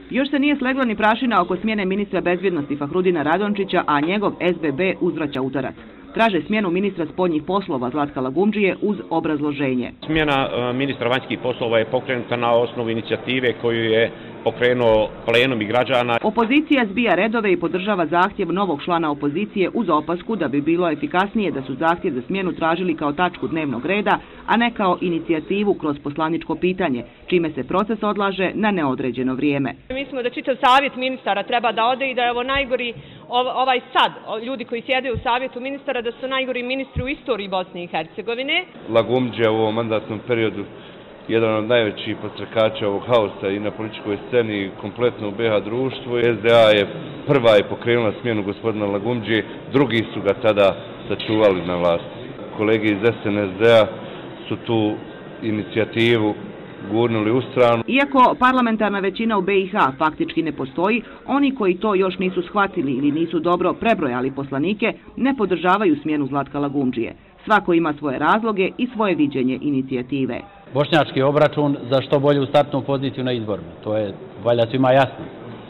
Još se nije slegla ni prašina oko smjene ministra bezbjednosti Fahrudina Radončića, a njegov SBB uzvraća udarac. Traže smjenu ministra spoljnih poslova Zlatka Lagumdžije uz obrazloženje. Smjena ministra vanjskih poslova je pokrenuta na osnovu inicijative koju je pokrenuo plenum i građana. Opozicija zbija redove i podržava zahtjev novog člana opozicije uz opasku da bi bilo efikasnije da su zahtjev za smjenu tražili kao tačku dnevnog reda, a ne kao inicijativu kroz poslaničko pitanje, čime se proces odlaže na neodređeno vrijeme. Mislimo da čitav savjet ministara treba da ode i da je ovo najgori ovaj sad, ljudi koji sjede u savjetu ministara, da su najgori ministri u istoriji Bosne i Hercegovine. Lagumdžija u ovom mandatnom periodu jedan od najvećih podstrekača ovog haosa i na političkoj sceni i kompletno u BiH društvu. SDA je prva pokrenula smjenu gospodina Lagumdžije, drugi su ga tada sačuvali na vlasti. Kolege iz SNSD-a su tu inicijativu gurnuli u stranu. Iako parlamentarna većina u BiH faktički ne postoji, oni koji to još nisu shvatili ili nisu dobro prebrojali poslanike ne podržavaju smjenu Zlatka Lagumdžije. Svako ima svoje razloge i svoje viđenje inicijative. Bošnjački obračun za što bolju startnu poziciju na izborima. To je valjda svima jasno.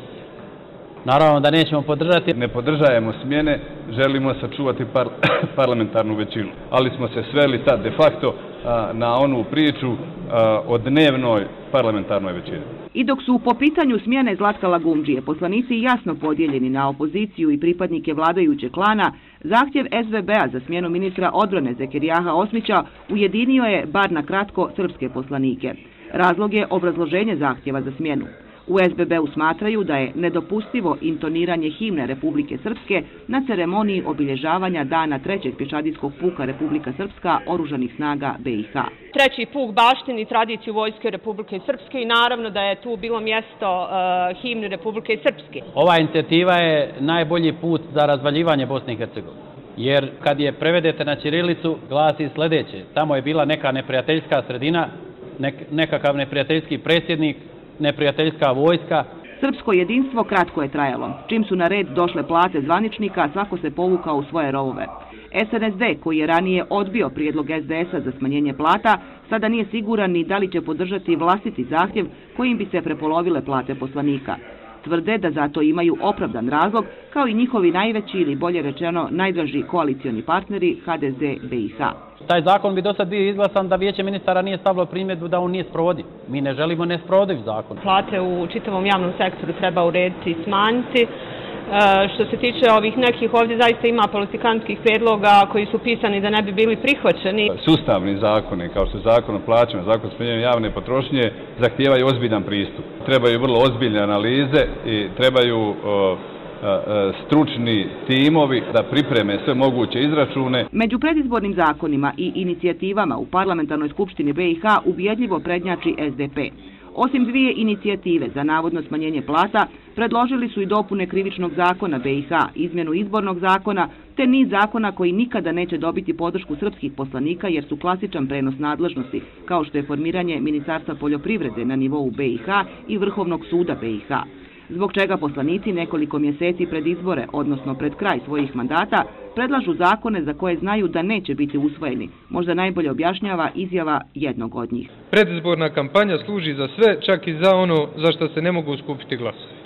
Naravno da nećemo podržati. Ne podržajemo smjene, želimo sačuvati parlamentarnu većinu. Ali smo se sveli sad de facto na onu priču o dnevnoj parlamentarnoj većini. I dok su po pitanju smjene Zlatka Lagumdžije poslanici jasno podijeljeni na opoziciju i pripadnike vladajućeg klana, zahtjev SVB-a za smjenu ministra odbrane Zekerijaha Osmića ujedinio je, bar na kratko, srpske poslanike. Razlog je obrazloženje zahtjeva za smjenu. U SBB-u smatraju da je nedopustivo intoniranje himne Republike Srpske na ceremoniji obilježavanja dana 3. pješadijskog puka Republika Srpska oružanih snaga BiH. 3. puk baštini tradiciju Vojske Republike Srpske i naravno da je tu bilo mjesto himne Republike Srpske. Ova inicijativa je najbolji put za razvaljivanje Bosne i Hercegovine. Jer kad je prevedete na ćirilicu, glasi sljedeće. Tamo je bila neka neprijateljska sredina, nekakav neprijateljski predsjednik, neprijateljska vojska. Srpsko jedinstvo kratko je trajalo. Čim su na red došle plate zvaničnika, svako se povukao u svoje rovove. SNSD, koji je ranije odbio prijedlog SDS-a za smanjenje plata, sada nije siguran ni da li će podržati vlastiti zahtjev kojim bi se prepolovile plate poslanika. Tvrde da zato imaju opravdan razlog, kao i njihovi najveći ili bolje rečeno najdraži koalicioni partneri HDZ BiH. Taj zakon bi do sad bio izglasan da vijeće ministara nije stavilo primjedbu da on nije sprovodiv. Mi ne želimo nesprovodiv zakon. Plate u čitavom javnom sektoru treba urediti i smanjiti. Što se tiče ovih nekih, ovdje zaista ima politikantskih prijedloga koji su pisani da ne bi bili prihvaćeni. Sustavni zakoni, kao što je zakon o plaćama, zakon o smanjenju javne potrošnje, zahtijevaju ozbiljan pristup. Trebaju vrlo ozbiljne analize i trebaju stručni timovi da pripreme sve moguće izračune. Među predizbornim zakonima i inicijativama u Parlamentarnoj skupštini BiH ubjedljivo prednjači SDP. Osim dvije inicijative za navodno smanjenje plata, predložili su i dopune krivičnog zakona BiH, izmjenu izbornog zakona, te niz zakona koji nikada neće dobiti podršku srpskih poslanika jer su klasičan prenos nadležnosti, kao što je formiranje Ministarstva poljoprivrede na nivou BiH i Vrhovnog suda BiH. Zbog čega poslanici nekoliko mjeseci pred izbore, odnosno pred kraj svojih mandata, predlažu zakone za koje znaju da neće biti usvojeni. Možda najbolje objašnjava izjava jednog od njih. Predizborna kampanja služi za sve, čak i za ono za što se ne mogu skupiti glasove.